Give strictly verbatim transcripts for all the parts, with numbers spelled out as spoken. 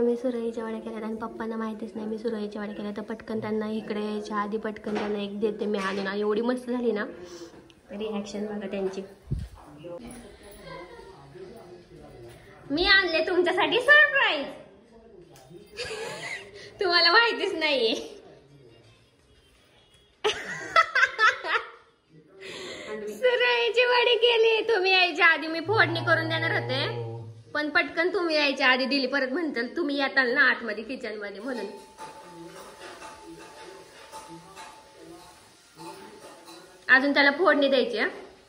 मी सुरईच्या वड्या केल्यात आणि पप्पांना माहितीच नाही मी सुरईच्या वड्या केल्या. तर पटकन त्यांना इकडे यायच्या आधी पटकन त्यांना एक देते मी आणून. आणि एवढी मस्त झाली ना रिॲक्शन बघा त्यांची. मी आणले तुमच्यासाठी सरप्राईज. तुम्हाला माहितीच नाहीये. सुरईची वडी केली. तुम्ही यायच्या आधी मी फोडणी करून देणार होते पण पटकन तुम्ही यायच्या आधी दिली. परत म्हणताल तुम्ही येताल ना आतमध्ये किचन मध्ये म्हणून. अजून त्याला फोडणी द्यायची.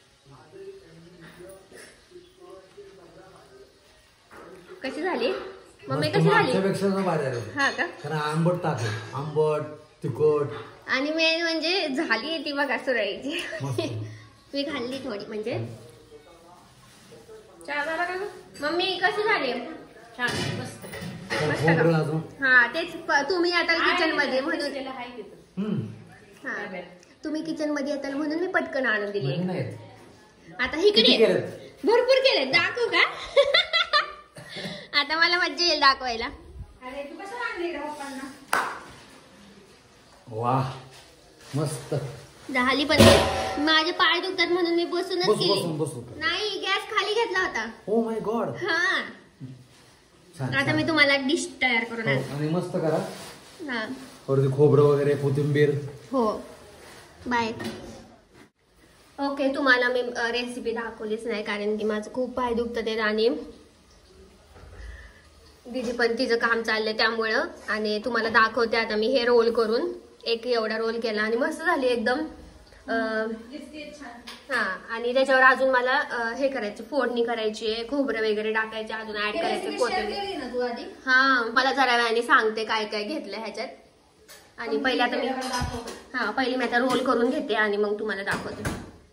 कशी झाली मम्मी? कशी झाली? हा का? आंबट टाकलं, आंबट तिखट. आणि मेन म्हणजे झाली ती बघा सुरईची. मी खाल्ली थोडी म्हणजे. मम्मी कशी झाली? मस्त मस्त. हा तेच तुम्ही आता किचन मध्ये म्हणून. हा तुम्ही किचन मध्ये येताल म्हणून मी पटकन आणून दिली. आता इकडे भरपूर केले. दाखवू का? आता मला मज्जा येईल दाखवायला. वा मस्त झाली. पण माझे पाय दुखतात म्हणून मी बसूनच केली. नाही गॅस खाली घेतला होता. Oh my god. हा आता मी तुम्हाला डिश तयार करून आणि मस्त करा. हा वरती खोबरं वगैरे कोथिंबीर. हो बाय. ओके तुम्हाला मी रेसिपी दाखवलीच नाही कारण की माझं खूप पाय दुखत ते. आणि दीदी पण तिचं काम चाललंय त्यामुळं. आणि तुम्हाला दाखवते आता मी हे रोल करून. एक एवढा रोल केला आणि मस्त झाली एकदम. हा आणि त्याच्यावर अजून मला हे करायचं फोडणी करायची आहे. खोबरं वगैरे टाकायचे अजून ऍड करायचं कोथिंबीर. हा मला जरा वेळाने सांगते काय काय घेतलं ह्याच्यात. आणि पहिले आता मी हा पहिले मी आता रोल करून घेते आणि मग तुम्हाला दाखवते.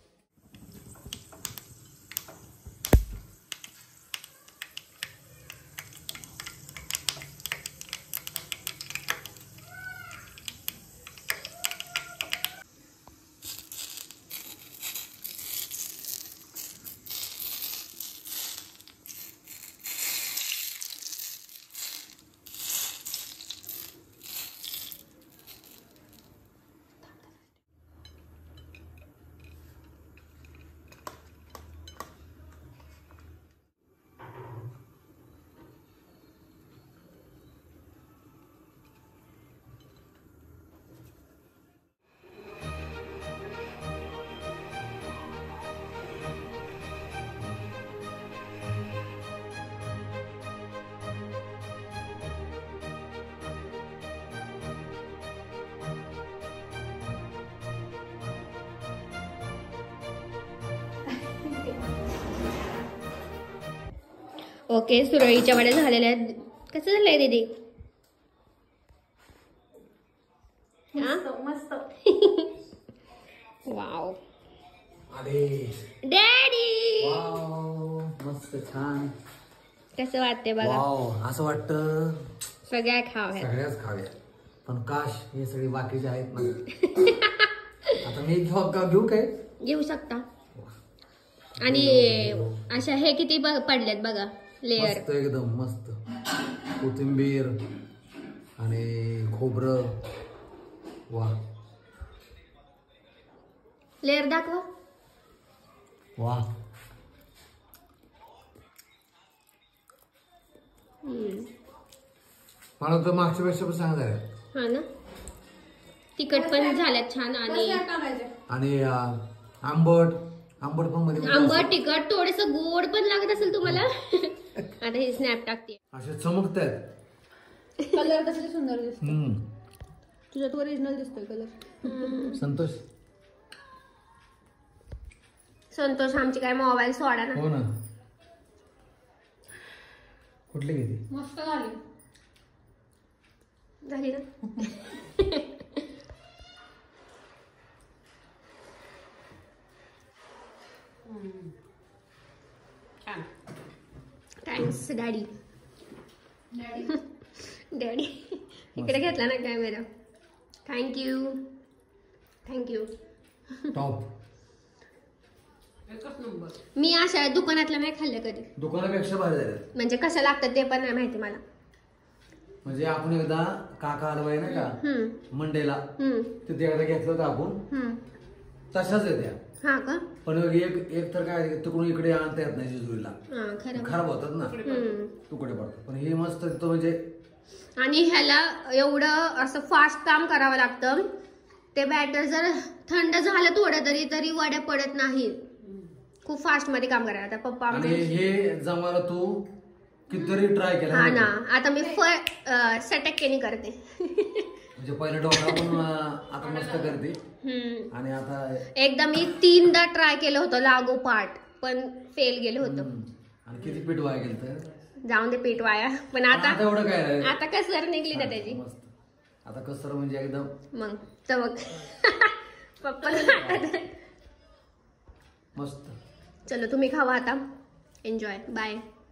ओके सुरळीच्या वड्या झालेल्या आहेत. कसं झालंय दीदी? मस्त. वाव डॅडी मस्त छान. कसं वाटतंय बघा? वाव असं वाटतं सगळ्या खाव्या. सगळ्याच खाव्या. पण काश हे सगळे बाकीचे आहेत ना. आता मी घेऊ काय? घेऊ शकता. आणि अशा हे किती पडलेत बघा लेअर. मस्त एकदम मस्त. कोथिंबीर आणि खोबरं. वा लेअर दाखवा. वा मला तर मागच्या पेक्षा पण चांगलं झालं. हा ना तिखट पण झाल्यात छान. आणि आणि आंबट आंबट पण मध्ये आंबट तिखट थोडस गोड पण लागत असेल तुम्हाला. आता हे स्नॅप टाकते. असे चमकतात. कलर कसले सुंदर दिसतो. हम्म तुझ्यात ओरिजिनल दिसतोय कलर. संतोष संतोष आमची काय मोबाईल सोडा ना. हो ना. कुठली घेते? मस्त झाली. झाली ना. Thanks daddy. डॅडी इकडे घेतला ना कॅमेरा. Thank you thank you. टॉप. मी अशा दुकानातल्या नाही खाल्ल्या कधी. दुकानापेक्षा भारी झालं. म्हणजे कसं लागतं ते पण नाही माहिती मला. म्हणजे आपण एकदा काका हलवाई ना का हम्म मंडेला हम्म तिथे एकदा घेतलं होतं आपण, हम्म तशाच आहे त्या. हा का? पण एक एक तर काय तिकडून इकडे आणता येत नाही जेजुरीला, हा खरं. खराब होतात ना, हम्म. तुकडे पडतात. पण हे मस्त तो म्हणजे आणि ह्याला एवढं असं फास्ट काम करावं लागतं. ते बॅटर जर थंड झालं थोडं तरी तरी वड्या पडत नाही. खूप फास्ट मध्ये काम करायला. आता पप्पा आणि आमचे हे जमायला तू कितीतरी ट्राय केला हा ना. आता मी सटक्केने करते. म्हणजे पहिलं डोकळा पण आता मस्त करते. हम्म. आणि आता एकदा मी तीनदा ट्राय केलं होतं लागोपाठ, पण फेल गेलं होतं. आणि किती पीठ वाया गेलं तर जाऊन दे पेट वाया. पण आता आता एवढं काय आहे? आता कसर निघली ना त्याची. मस्त. आता कसर म्हणजे एकदम मग चमक. पप्पाला मस्त. चलो तुम्ही खावा आता. एन्जॉय. बाय.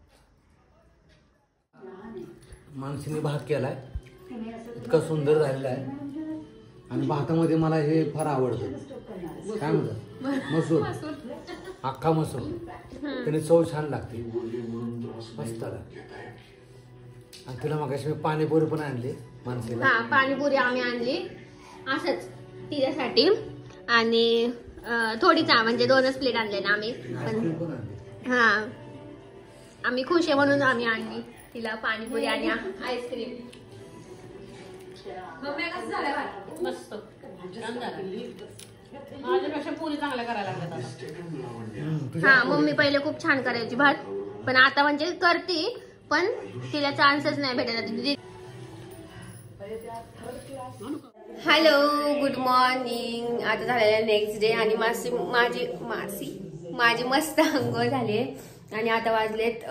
माणसाने भात केलाय, इतका सुंदर झालेला आहे. आणि भातामध्ये मला हे फार आवडतं. काय म्हणतात? मसूर, अख्खा मसूर. त्याने चव छान लागते, मस्त. आणि तुला मगाशी मी पाणीपुरी पण आणली माणसेला. हा पाणीपुरी आम्ही आणली असंच तिच्यासाठी. आणि थोडीच म्हणजे दोनच प्लेट आणले ना आम्ही. पण हा आम्ही खुश आहे म्हणून आम्ही आणली तिला पाणीपुरी आणि आईस्क्रीम. मस्त माझ्यापेक्षा पुरी चांगल्या करायला लागतात. हा मम्मी पहिले खूप छान करायची भात, पण आता म्हणजे करते पण तिला चान्सच नाही भेटत. Hello good morning. आता झालेला नेक्स्ट डे आणि मासी माझी मासी माझी मस्त अंघोळ झाली. आणि आता वाजलेत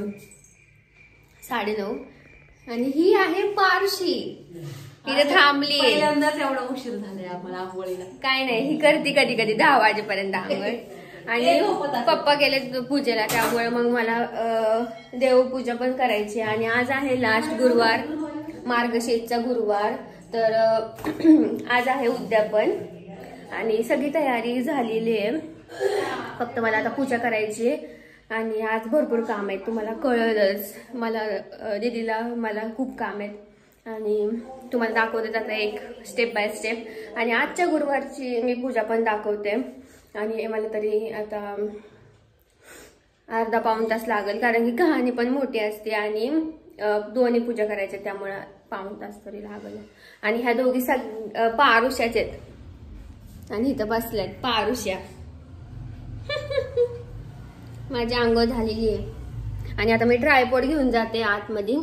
साडेनऊ. आणि ही आहे पारशी, तिथे थांबली. पहिल्यांदाच एवढा उशीर झालाय आम्हाला आंघोळीला. काय नाही, ही करते कधी कधी दहा वाजेपर्यंत आंघोळ. आणि पप्पा गेले पूजेला, त्यामुळे मग मला देवपूजा पण करायची. आणि आज आहे लास्ट गुरुवार, मार्गशीर्षचा गुरुवार. तर आज आहे उद्यापन आणि सगळी तयारी झालेली आहे. फक्त मला आता पूजा करायची आहे. आणि आज भरपूर काम आहेत, तुम्हाला कळलंच. मला दीदीला मला खूप काम आहेत आणि तुम्हाला दाखवते आता एक स्टेप बाय स्टेप. आणि आजच्या गुरुवारची मी पूजा पण दाखवते. आणि मला तरी आता अर्धा पाऊण तास लागेल, कारण की कहाणी पण मोठी असते आणि दोन्ही पूजा करायच्या, त्यामुळे पाऊण तास तरी लागेल. आणि ह्या दोघी सग पारुष्याच आहेत आणि इथं बसल्यात पारुष्या. माझी अंघोळ झालेली आहे. आणि आता मी ट्रायपॉड घेऊन जाते आतमध्ये.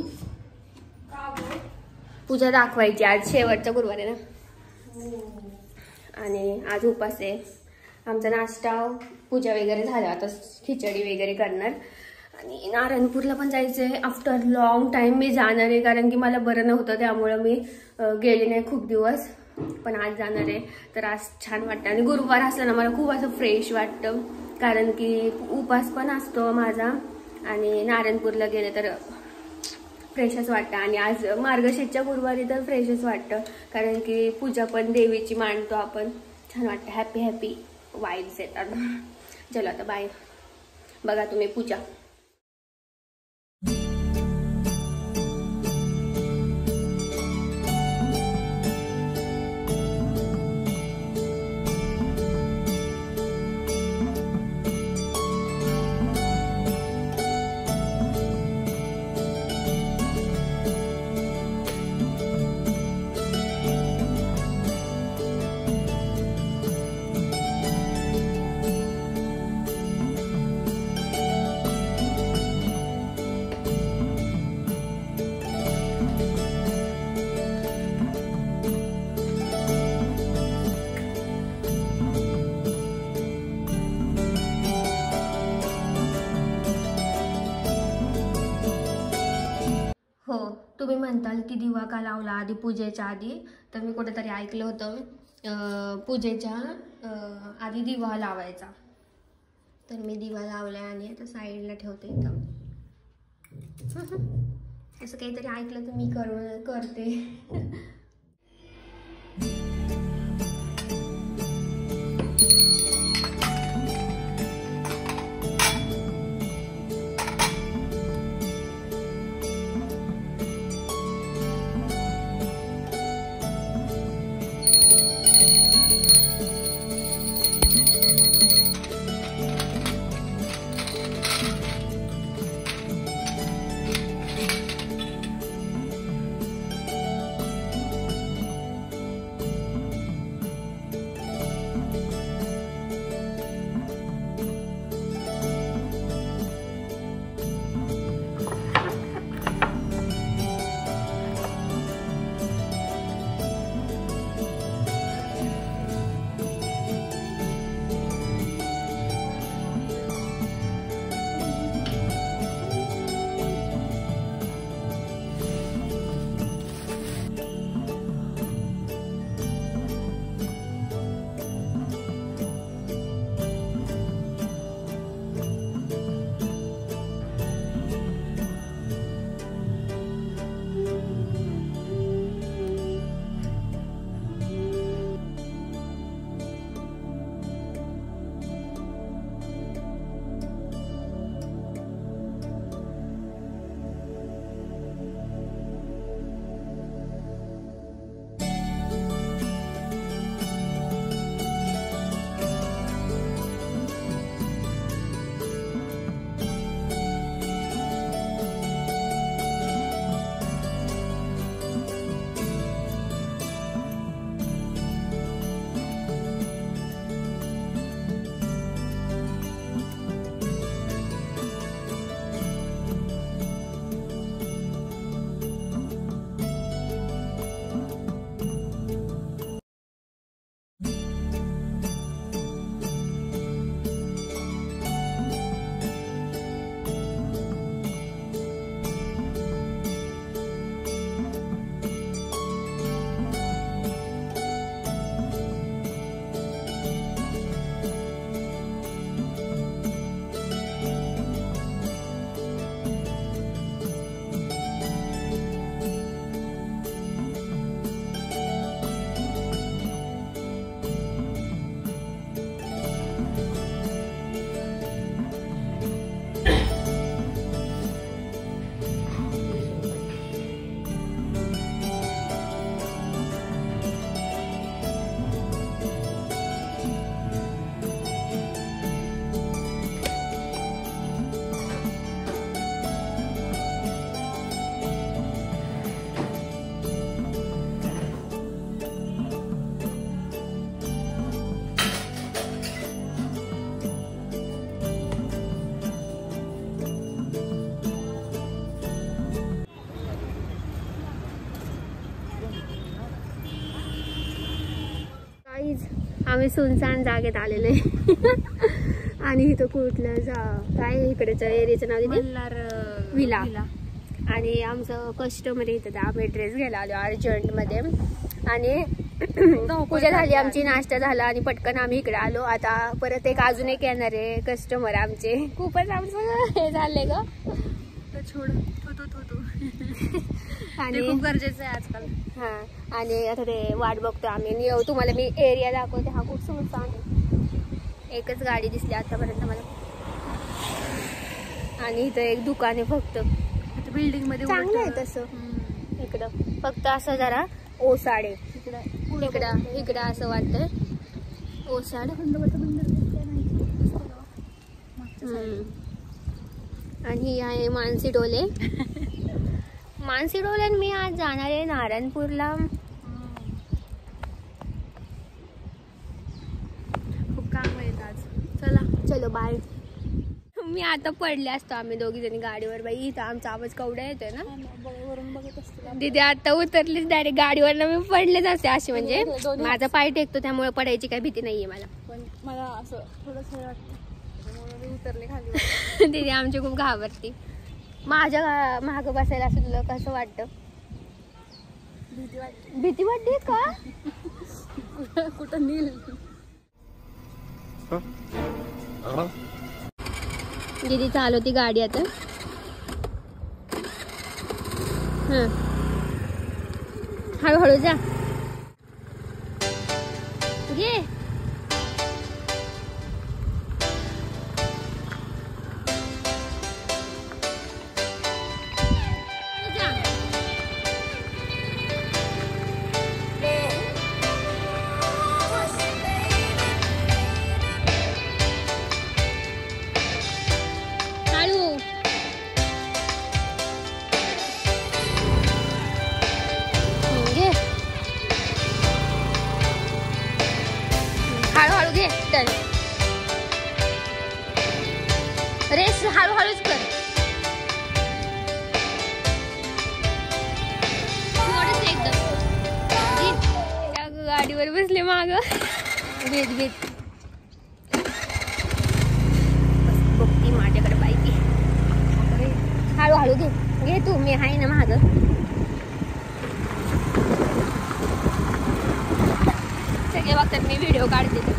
पूजा दाखवायची, आज शेवटचा गुरुवार आहे ना. आणि आज उपास आहे. आमचा नाश्ता पूजा वगैरे झाला, आता खिचडी वगैरे करणार. आणि नारायणपूरला पण जायचंय. आफ्टर लॉंग टाइम मी जाणार आहे, कारण की मला बरं नव्हतं, त्यामुळं मी गेले नाही खूप दिवस. पण आज जाणार आहे. तर आज छान वाटतं. आणि गुरुवार असला ना मला खूप असं फ्रेश वाटतं, कारण की उपास पण असतो माझा. आणि नारायणपूरला गेले तर फ्रेशच वाटतं. आणि आज मार्गशीर्षच्या गुरुवारी तर फ्रेशच वाटतं, कारण की पूजा पण देवीची मांडतो आपण. छान वाटतं, हॅपी हॅपी वाईब्स येतात. चलो आता बाय. बघा तुम्ही पूजा. हो, तुम्ही म्हणताल की दिवा का लावला आधी पूजेच्या आधी. तर मी कुठेतरी ऐकलं होतं पूजेच्या आधी दिवा लावायचा. तर मी दिवा लावलाय आणि आता साईडला ठेवते इथं. असं काहीतरी ऐकलं तर मी करू करते. आम्ही सुनसान जागेत आलेलो आहे. आणि इथं कुठलं जा काय इकडचं एरियाचं नाव तिथे विला. आणि आमचं कस्टमर येतं आम्ही ड्रेस घ्यायला आलो अर्जंटमध्ये. आणि पूजा झाली आमची, नाश्ता झाला आणि पटकन आम्ही इकडे आलो. आता परत एक अजून एक येणार आहे कस्टमर आमचे. खूपच आमचं हे झालंय ग छोड आणि खूप गरजेचं आहे आजकाल. हा आणि आता ते वाट बघतो आम्ही. तुम्हाला मी एरिया दाखवते. हा खूप सुनसान आहे. एकच गाडी दिसली आतापर्यंत मला. आणि इथं एक दुकान आहे फक्त. बिल्डिंग मध्ये चांगलं आहे तसं. इकडं फक्त असं जरा ओसाड आहे. इकडं इकडं इकडं असं वाटतंय ओसाड. आणि ही आहे मानसी डोले. मानसी डोले मी आज जाणार आहे नारायणपूरला. खूप काम आहेत आज. चला चलो बाय. मी आता पडले असतो आम्ही दोघी जणी गाडीवर. बाई इथं आमचा आवाज केवढा येतोय ना. वरून बघत असते दीदी. आता उतरलीच डायरेक्ट गाडीवर मी पडलेच असते अशी. म्हणजे माझा पाय टेकतो त्यामुळे पडायची काही भीती नाहीये मला. पण मला असं थोडंच हे वाटतं मी उतरले खाली. दीदी आमची खूप घाबरती. माझ्या माग बसायला असं तुला कसं वाटतं? भीती वाटते. भीती वाटते का? कुठं नील दीदी चालवती गाडी आता. हं हळूहळू जा. घे रेस हळूहळूच कर. थोडंच एकदम गाडीवर बसले माग. भेट भेट बघती माझ्याकडे बाईकी. हळूहळू घे घे तू. मी आहे ना माग. सगळे बघतात मी व्हिडिओ काढते.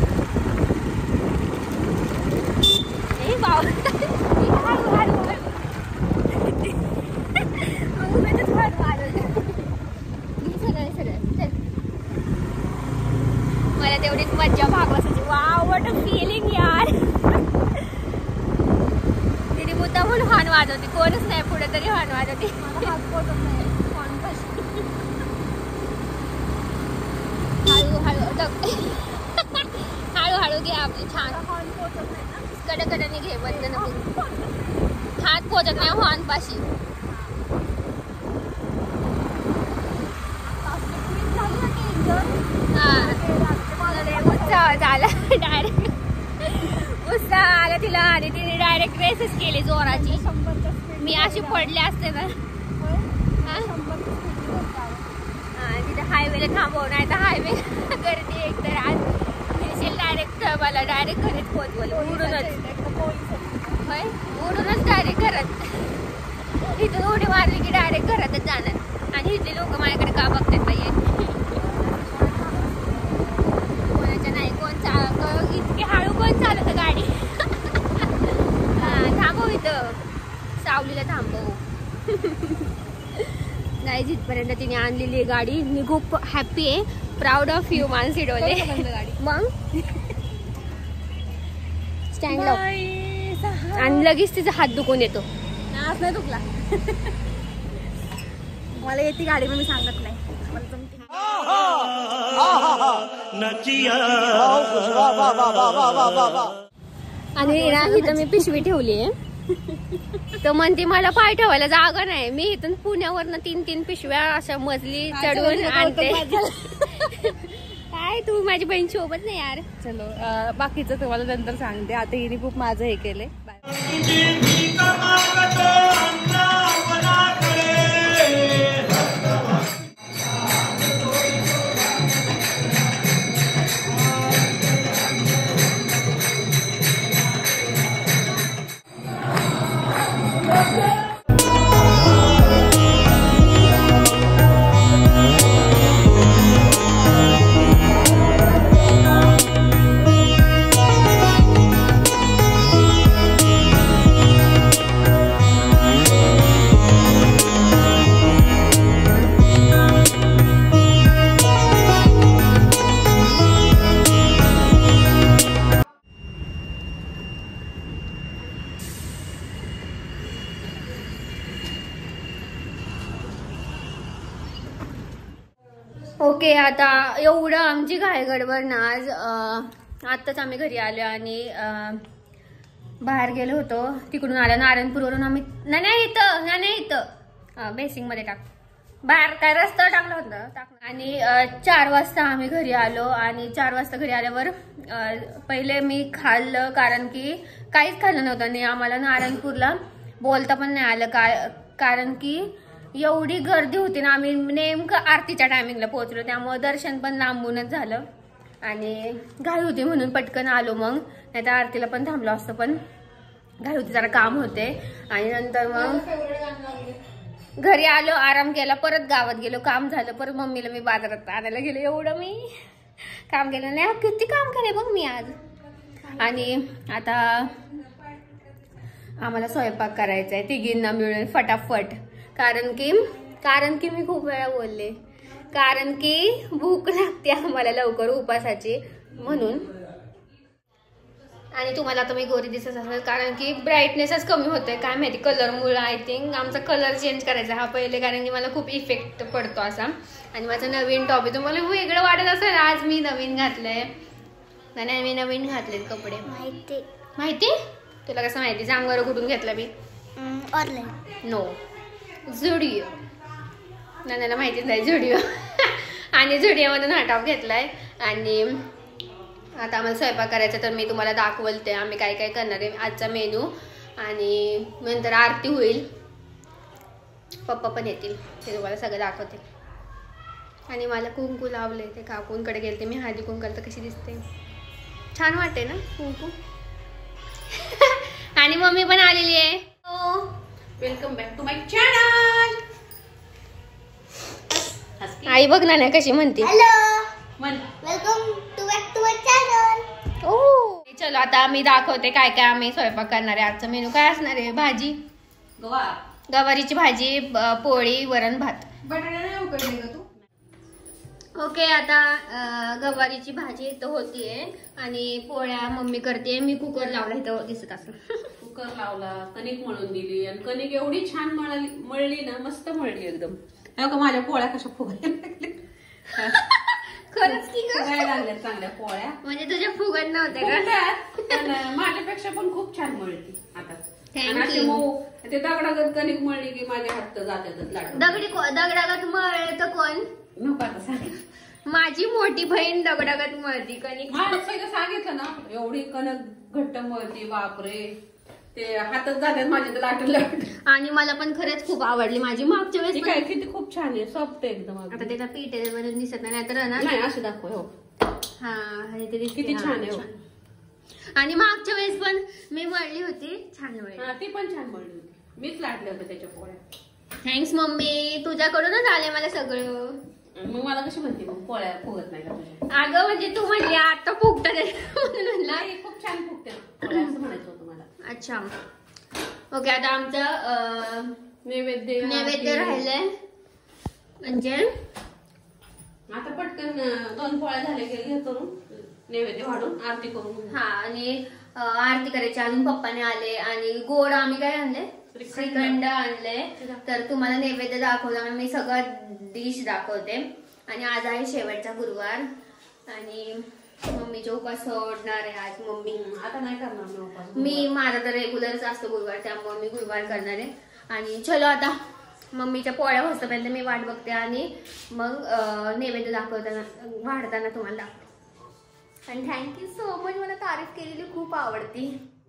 मला तेवढीच मज्जा भागवायची. वाव व्हॉट अ फीलिंग यार. तिने मुद्दा म्हणून हॉर्न वाजवते. कोणच नाही पुढे तरी हॉर्न वाजवते. हळूहळू हळूहळू घे आपली छान. कडकडाने घे. बंद नको. हात पोचत नाही हॉर्न पाशी. उत्साह झाला डायरेक्ट. उत्साह आला तिला आणि तिने डायरेक्ट रेसेस केली जोराची. मी अशी पडले असते ना. तिथे हायवेला थांबव नाही तर हायवे गर्दी एक तर आज डायरेक्ट मला डायरेक्ट घरीच पोचवलं. उडूनच होय उडूनच डायरेक्ट घरात. इथून उडी मारली की डायरेक्ट घरातच जाणार. आणि इथले लोक माझ्याकडे का बघतात नाहीये. कोणाच्या नाही कोण चाल इतके हळू कोण चालवतं गाडी. थांबव इथं सावलीला थांबव. नाही जिथपर्यंत तिने आणलेली गाडी. मी खूप हॅप्पी आहे. प्राऊड ऑफ यू मानसी डोले. मग स्टँड लाव आणि लगेच तिचा हात दुखून येतो. नाही दुखला. मला येते गाडी पण मी सांगत नाही. आणि ना इथं मी पिशवी ठेवली आहे. तर म्हणते मला पाय ठेवायला जागा नाही. मी इथून पुण्यावरनं तीन तीन पिशव्या अशा मजली चढवून आणते. काय तू माझी बहीण सोबत नाही यार. चलो बाकीचं तुम्हाला नंतर सांगते. आता हिने खूप माझं हे केलंय. ओके, आता एवढं आमची घाई गडबड ना आज आत्ताच आम्ही घरी आलो आणि अं, बाहेर गेलो होतो. तिकडून आल्या नारायणपूरवरून आम्ही नाही नाही इथं नाही नाही इथं बेसिंग मध्ये टाक बाहेर काय रस्ता टाकला होता टाक आणि अं, चार वाजता आम्ही घरी आलो. आणि चार वाजता घरी आल्यावर अं, पहिले मी खाल्लं कारण की काहीच खाल्लं नव्हतं आणि आम्हाला नारायणपूरला बोलता पण नाही आलं काय कारण की एवढी गर्दी होती ना. आम्ही नेमकं आरतीच्या टायमिंगला पोहोचलो त्यामुळे दर्शन पण लांबूनच झालं आणि घाई होती म्हणून पटकन आलो. मग नाही तर आरतीला पण थांबलो असतं पण घाई होती जरा काम होते. आणि नंतर मग घरी आलो आराम केला परत गावात गेलो काम झालं परत मम्मीला मी बाजारात आणायला गेलो. एवढं मी काम केलं नाही किती काम केलंय बघ मी आज. आणि आता आम्हाला स्वयंपाक करायचा आहे तिघींना मिळून फटाफट कारण की कारण की मी खूप वेळा बोलले कारण की भूक लागते आम्हाला लवकर उपासाची म्हणून. आणि तुम्हाला आता मी गोरी दिसत असेल कारण की ब्राईटनेसच कमी होतोय काय माहिती कलरमुळे. आय थिंक आमचा कलर चेंज करायचा हा पहिले कारण की मला खूप इफेक्ट पडतो असा. आणि माझं नवीन टॉप आहे तुम्हाला वेगळं वाटत असेल आज मी नवीन घातलंय नाही मी नवीन घातलेत कपडे माहिती माहिती तुला कसं माहिती सांग बरं कुठून घेतलं मी ऑनलाईन नो झुडिओ नानाला माहितीच आहे झुडिओ. आणि झुडिओमधून हा टॉप घेतलाय. आणि आता आम्हाला स्वयंपाक करायचा तर मी तुम्हाला दाखवते आम्ही काय काय करणार आहे आजचा मेनू. आणि नंतर आरती होईल पप्पा पण येतील ते तुम्हाला सगळं दाखवते. आणि मला कुंकू लावले ते काकूंकडे गेलते मी हळदी कुंकू तर कशी दिसते छान वाटते ना कुंकू. आणि मम्मी पण आलेली आहे. Welcome back to my channel. आई बघ ना कशी म्हणते welcome to back to my channel. Oh चलो आता मी दाखवते काय काय आम्ही स्वयंपाक करणार आहे. आजचा मेनू काय असणार आहे भाजी गवार गवारीची भाजी पोळी वरण भात. बटाटा नाही उकडले का तू. ओके आता अं, गवारीची भाजी इथं होतीये आणि पोळ्या मम्मी करते मी कुकर लावला इथं दिसत असं. कुकर लावला कणिक मळून दिली आणि कणिक एवढी छान मळली मळली ना मस्त मळली एकदम. का माझ्या पोळ्या कशा फुगायला खरंच की फुगायला लागल्या चांगल्या पोळ्या म्हणजे तुझ्या फुगत नव्हत्या का पण माझ्यापेक्षा पण खूप छान मळती आता. Thank you. मऊ ते दगडागत कणिक मळली की माझ्या हात जात्यातच लाटून. दगडी दगडागत मळ तर कोण नको आता सांग माझी मोठी बहीण दगडागत मळती कणिक. मला सांगितलं ना एवढी कणक घट्ट मळती बापरे ते हातात जातात माझ्या लाटून लाटून. आणि मला पण खरंच खूप आवडली माझी मागच्या वेळेस काय किती खूप छान आहे सॉफ्ट आहे एकदम. आता त्याचा पीठ आहे म्हणून दिसत नाही तर ना नाही असं दाखव हो हा ते किती छान आहे. आणि मागच्या वेळेस पण मी मळली होती छान मळली ती पण छान मळली होती मीच लाटले होते त्याच्या पोळ्या. थँक्स मम्मी तुझ्याकडूनच आले मला सगळं. मग मला कशी म्हणते मग पोळ्या फुगत नाही का तुझ्या. अगं म्हणजे तू म्हणली आता फुगतात म्हणून म्हणलं नाही खूप छान फुगते पोळ्या असं म्हणायचं होतं मला. अच्छा ओके आता आमचं नैवेद्य नैवेद्य राहिलंय म्हणजे आता पटकन दोन पोळ्या झाल्या की हे करून नैवेद्य वाढून आरती करून. हा आणि आरती करायची अजून पप्पाने आले आणि गोड आम्ही काय आणले श्रीखंड आणले तर तुम्हाला नैवेद्य दाखवला मी सगळं डिश दाखवते. आणि आज आहे शेवटचा गुरुवार आणि मम्मीचे उपास सोडणार आहे आज मम्मी. आता नाही करणार मी उपास. मी माझा तर रेग्युलरच असतो गुरुवार त्यामुळे मी गुरुवार करणार आहे. आणि चलो आता मम्मीच्या पोळ्या होतपर्यंत मी वाट बघते आणि मग नैवेद्य दाखवताना वाढताना तुम्हाला दाखवते. आणि थँक्यू सो मच मला तारीफ केलेली खूप आवडती.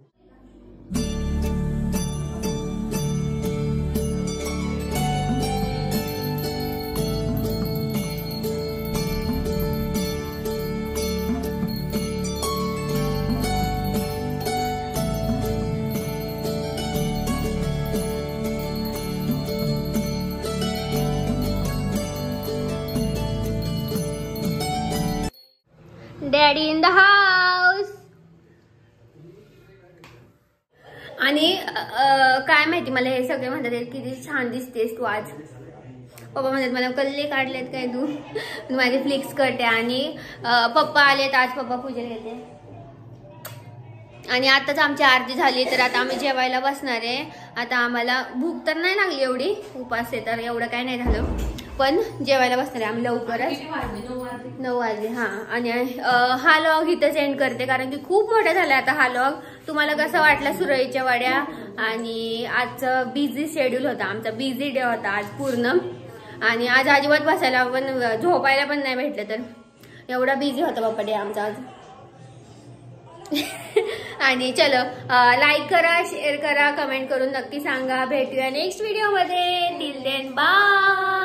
Daddy in the house. आणि काय माहिती मला हे सगळे म्हणतात किती छान दिसतेस तू आज. पप्पा म्हणतात मला कल्ले काढलेत काय तू माझे फ्लिक्स करते. आणि पप्पा आलेत आज पप्पा पूजेला गेले. आणि आताच आमची आरती झाली तर आता आम्ही जेवायला बसणार आहे. आता आम्हाला भूक तर नाही लागली एवढी उपास आहे तर एवढं काय नाही झालं पण जेवायला बसणार आम्ही लवकरच, नऊ वाजले. हा आणि हा लॉग इथंच एंड करते कारण की खूप मोठा झाला आता हा लॉग. तुम्हाला कसं वाटलं सुरईच्या वड्या, आणि आजचं बिझी शेड्यूल होता आमचा, बिझी डे होता आज पूर्ण. आणि आज अजिबात बसायला पण झोपायला पण नाही भेटलं, तर एवढा बिझी होता बाप्पा डे आमचा आज. आणि चलो लाईक करा, शेअर करा, कमेंट करून नक्की सांगा. भेटूया नेक्स्ट व्हिडिओ मध्ये. Till then bye.